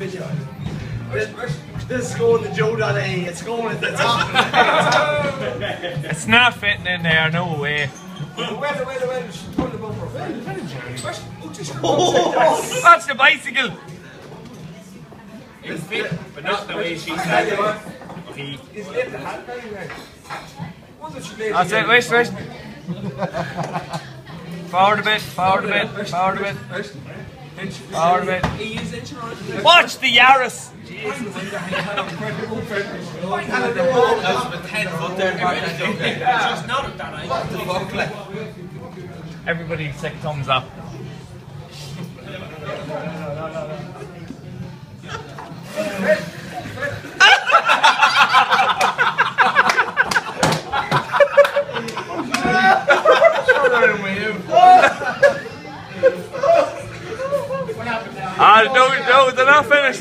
This is going to joe.ie. It's going at the top. It's not fitting in there, no way. Wait. Put the bumper. That's the bicycle. It's fit, but not the way she said it. He's left the hat anyway. That's it, wait. Forward a bit. Watch the Yaris. Everybody take thumbs up. No, they're not finished.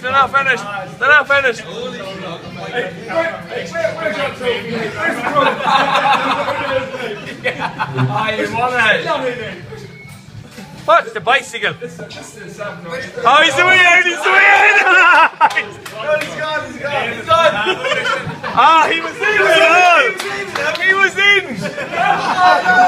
What? The bicycle? Oh, he's the winner! He's gone. Ah, he was in!